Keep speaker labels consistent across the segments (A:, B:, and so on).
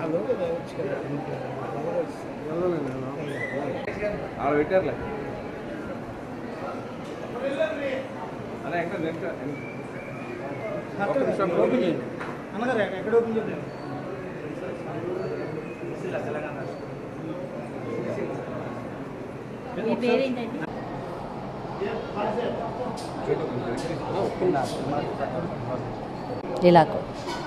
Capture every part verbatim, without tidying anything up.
A: పెట్టారులే
B: అన్నగారు ఎక్కడ ఓపెన్ చేయాలి మీ పేరేంటండి ఇలాకో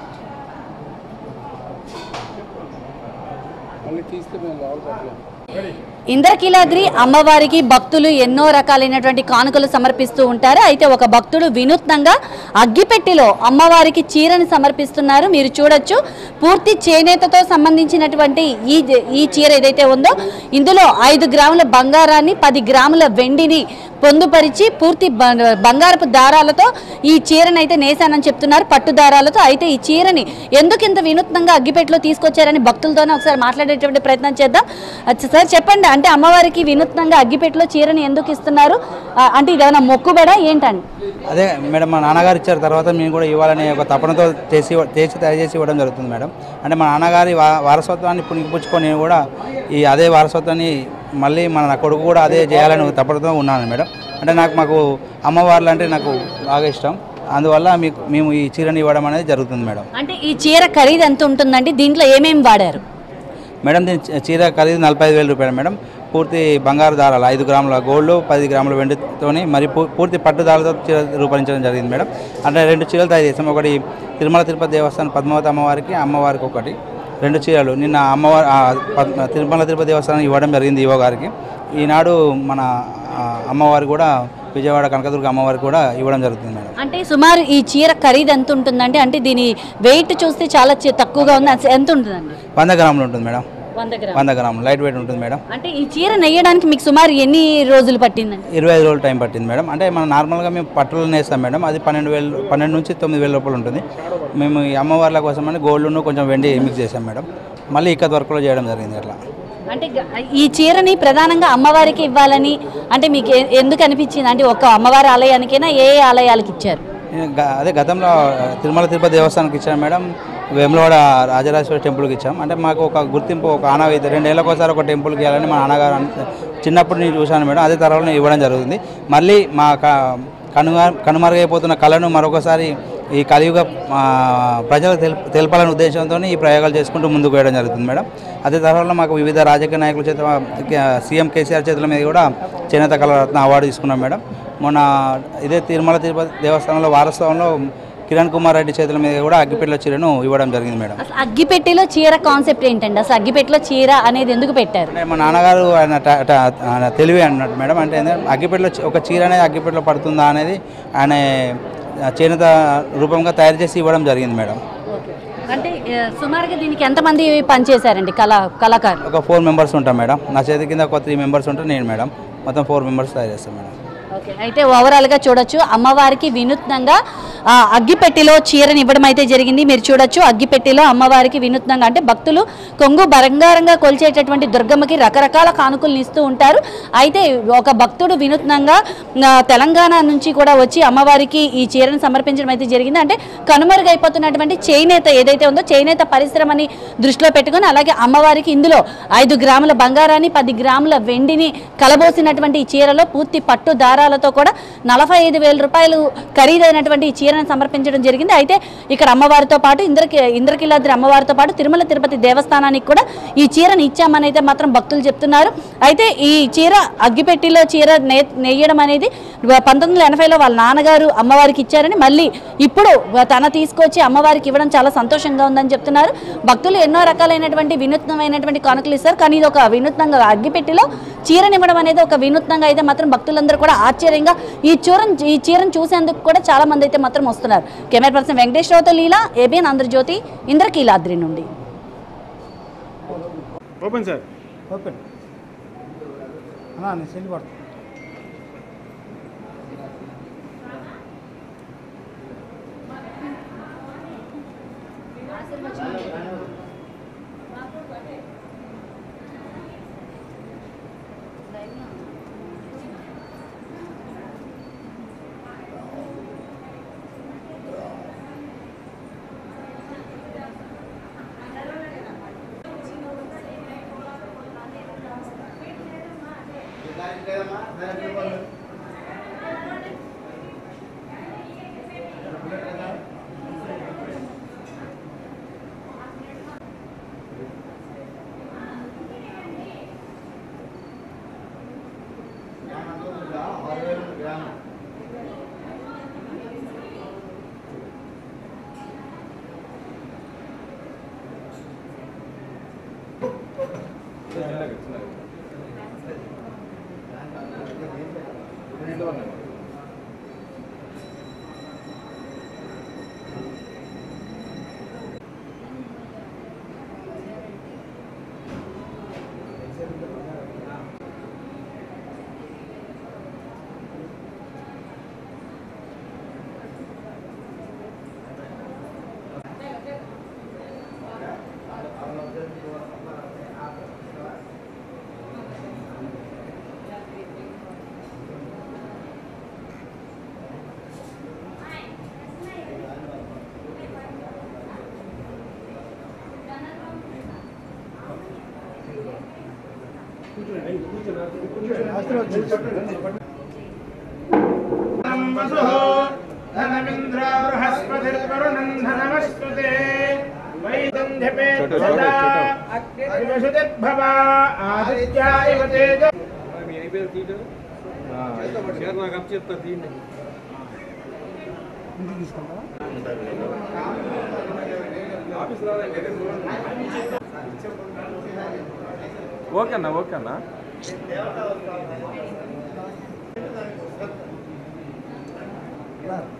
B: మళ్ళీ తీస్తే మేము రావాలి. ఇంద్రకీలాద్రి అమ్మవారికి భక్తులు ఎన్నో రకాలైనటువంటి కానుకలు సమర్పిస్తూ ఉంటారు. అయితే ఒక భక్తుడు వినూత్నంగా అగ్గిపెట్టిలో అమ్మవారికి చీరని సమర్పిస్తున్నారు. మీరు చూడొచ్చు, పూర్తి చేనేతతో సంబంధించినటువంటి ఈ ఈ చీర ఏదైతే ఉందో ఇందులో ఐదు గ్రాముల బంగారాన్ని పది గ్రాముల వెండిని పొందుపరిచి పూర్తి బంగారపు దారాలతో ఈ చీరని అయితే నేసానని చెప్తున్నారు, పట్టు దారాలతో. అయితే ఈ చీరని ఎందుకు ఇంత వినూత్నంగా అగ్గిపెట్టలో తీసుకొచ్చారని భక్తులతోనే ఒకసారి మాట్లాడేటువంటి ప్రయత్నం చేద్దాం. సార్ చెప్పండి, అంటే అమ్మవారికి వినూత్నంగా అగ్గిపెట్టలో చీరని ఎందుకు ఇస్తున్నారు? అంటే ఇదేమైనా మొక్కుబడా ఏంటండి?
C: అదే మేడం, మా నాన్నగారు ఇచ్చారు, తర్వాత మేము కూడా ఇవ్వాలని ఒక తపనతో చేసి చేసి తయారు చేసి ఇవ్వడం జరుగుతుంది మేడం. అంటే మా నాన్నగారి వారసత్వాన్ని పుణికిపుచ్చుకొని నేను కూడా ఈ అదే వారసత్వాన్ని మళ్ళీ మన కొడుకు కూడా అదే చేయాలని తపనతో ఉన్నాను మేడం. అంటే నాకు మాకు అమ్మవార్లు అంటే నాకు బాగా ఇష్టం, అందువల్ల మీకు మేము ఈ చీరని ఇవ్వడం అనేది జరుగుతుంది మేడం.
B: అంటే ఈ చీర ఖరీదు ఎంత ఉంటుందండి? దీంట్లో ఏమేమి వాడారు
C: మేడం? దీని చీర ఖరీదు నలభై ఐదు వేల రూపాయలు మేడం. పూర్తి బంగారు దారాలు ఐదు గ్రాముల గోల్డ్ పది గ్రాముల వెండితోని మరి పూర్తి పట్టు దారాలతో చీర రూపొందించడం జరిగింది మేడం. అంటే రెండు చీరలు తయారు చేసాం. ఒకటి తిరుమల తిరుపతి దేవస్థానం పద్మావతి అమ్మవారికి, అమ్మవారికి ఒకటి రెండు చీరలు నిన్న అమ్మవారి తిరుమల తిరుపతి దేవస్థానం ఇవ్వడం జరిగింది ఈవో గారికి. ఈనాడు మన అమ్మవారి కూడా విజయవాడ కనకదుర్గ అమ్మవారికి కూడా ఇవ్వడం జరుగుతుంది మేడం.
B: అంటే సుమారు ఈ చీర ఖరీదు ఎంత ఉంటుందండి? అంటే దీని వెయిట్ చూస్తే చాలా తక్కువగా ఉంది, ఎంత ఉంటుందండి?
C: వంద గ్రాములు ఉంటుంది మేడం. వంద గ్రాములు లైట్ వెయిట్ ఉంటుంది మేడం.
B: అంటే ఈ చీర నెయ్యడానికి మీకు సుమారు ఎన్ని రోజులు పట్టిందండి?
C: ఇరవై ఐదు రోజులు టైం పట్టింది మేడం. అంటే మనం నార్మల్గా మేము పట్టులు నేస్తాం మేడం, అది పన్నెండు వేలు పన్నెండు నుంచి తొమ్మిది వేల రూపాయలు ఉంటుంది. మేము ఈ అమ్మవార్ల కోసం అని గోల్డ్ను కొంచెం వెండి మిక్స్ చేసాం మేడం. మళ్ళీ ఇక్కత్ వర్క్లో చేయడం జరిగింది అట్లా.
B: అంటే ఈ చీరని ప్రధానంగా అమ్మవారికి ఇవ్వాలని అంటే మీకు ఎందుకు అనిపించింది? అంటే ఒక అమ్మవారి ఆలయానికైనా ఏ ఏ ఆలయాలకు ఇచ్చారు?
C: అదే గతంలో తిరుమల తిరుపతి దేవస్థానానికి ఇచ్చాను మేడం, వేములవాడ రాజరాజేశ్వరి టెంపుల్కి ఇచ్చాం. అంటే మాకు ఒక గుర్తింపు, ఒక ఆనవాయితీ రెండేళ్ళకోసారి ఒక టెంపుల్కి వెళ్ళాలని మా నాన్నగారు చిన్నప్పుడు నేను చూశాను మేడం. అదే తరంలో ఇవ్వడం జరుగుతుంది. మళ్ళీ మా కనుమ కనుమరుగైపోతున్న కళను మరొకసారి ఈ కలియుగ ప్రజలకు తెల్ తెలపాలనే ఉద్దేశంతో ఈ ప్రయోగాలు చేసుకుంటూ ముందుకు వేయడం జరుగుతుంది మేడం. అదే తరంలో మాకు వివిధ రాజకీయ నాయకుల చేత సీఎం కేసీఆర్ చేతుల మీద కూడా చేనేత కళారత్న అవార్డు తీసుకున్నాం మేడం. మొన్న ఇదే తిరుమల తిరుపతి దేవస్థానంలో వారసత్వంలో కిరణ్ కుమార్ రెడ్డి చేతుల మీద కూడా అగ్గిపెట్టెలో చీరను ఇవ్వడం జరిగింది మేడం.
B: అగ్గిపెట్టెలో చీర కాన్సెప్ట్ ఏంటండి? అసలు అగ్గిపెట్టెలో చీర అనేది ఎందుకు పెట్టారు?
C: అంటే మా నాన్నగారు ఆయన తెలివి అన్నట్టు మేడం. అంటే అగ్గిపెట్టెలో ఒక చీర అనేది అగ్గిపెట్టెలో పడుతుందా అనేది ఆయన చేనేత రూపంగా తయారు చేసి ఇవ్వడం జరిగింది మేడం.
B: అంటే సుమారుగా దీనికి ఎంతమంది పనిచేశారండి కళా కళాకారులు?
C: ఒక ఫోర్ మెంబర్స్ ఉంటాం మేడం. నా చేతి కింద ఒక త్రీ మెంబర్స్ ఉంటారు, నేను మేడం. మొత్తం ఫోర్ మెంబర్స్ తయారు చేస్తాం మేడం.
B: ఓకే, అయితే ఓవరాల్గా చూడొచ్చు అమ్మవారికి వినూత్నంగా అగ్గిపెట్టిలో చీరని ఇవ్వడం అయితే జరిగింది. మీరు చూడొచ్చు అగ్గిపెట్టిలో అమ్మవారికి వినూత్నంగా అంటే భక్తులు కొంగు బంగారంగా కొలిచేటటువంటి దుర్గమ్మకి రకరకాల కానుకలను ఇస్తూ ఉంటారు. అయితే ఒక భక్తుడు వినూత్నంగా తెలంగాణ నుంచి కూడా వచ్చి అమ్మవారికి ఈ చీరను సమర్పించడం అయితే జరిగింది. అంటే కనుమరుగైపోతున్నటువంటి చేనేత ఏదైతే ఉందో చేనేత పరిశ్రమని దృష్టిలో పెట్టుకుని అలాగే అమ్మవారికి ఇందులో ఐదు గ్రాముల బంగారాన్ని పది గ్రాముల వెండిని కలబోసినటువంటి ఈ చీరలో పూర్తి పట్టు దారాలతో కూడా నలభై ఐదు వేల రూపాయలు ఖరీదైనటువంటి ఈ చీరను సమర్పించడం జరిగింది. అయితే ఇక్కడ అమ్మవారితో పాటు ఇంద్రకి ఇంద్రకీలాద్రి అమ్మవారితో పాటు తిరుమల తిరుపతి దేవస్థానానికి కూడా ఈ చీరను ఇచ్చామని అయితే మాత్రం భక్తులు చెప్తున్నారు. అయితే ఈ చీర అగ్గిపెట్టిలో చీర నే నెయ్యడం అనేది పంతొమ్మిది వందల ఎనభైలో వాళ్ళ నాన్నగారు అమ్మవారికి ఇచ్చారని మళ్ళీ ఇప్పుడు తన తీసుకొచ్చి అమ్మవారికి ఇవ్వడం చాలా సంతోషంగా ఉందని చెప్తున్నారు. భక్తులు ఎన్నో రకాలైనటువంటి వినూత్నమైనటువంటి కానుకలు ఇస్తారు, కానీ ఇది ఒక వినూత్నంగా అగ్గిపెట్టిలో చీరనివ్వడం అనేది ఒక వినూత్నంగా అయితే మాత్రం భక్తులందరూ కూడా ఆశ్చర్యంగా ఈ చీరను ఈ చీరను చూసేందుకు కూడా చాలా మంది అయితే మాత్రం వస్తున్నారు. కెమెరా పర్సన్ వెంకటేశ్వరరావుతో లీలా, ఏబిఎన్ ఆంధ్రజ్యోతి, ఇంద్రకీలాద్రి నుండి.
A: ఓపెన్ సార్
D: ఓపెన్ అన్నా సెల్ పడుతుంది. धनमिन्द्र बृहस्पतिर्वरुणं धनमस्पते वैदन्ध्यपे सदा अग्निर्वसुतिर्भवा आदित्याय तेज
A: మీ అయిపోయారు తీయటం షేర్ నాకు అప్ చెప్తా తీయండి ఆఫీస్ ఓకే అన్న ఓకే అన్న
E: Yeah.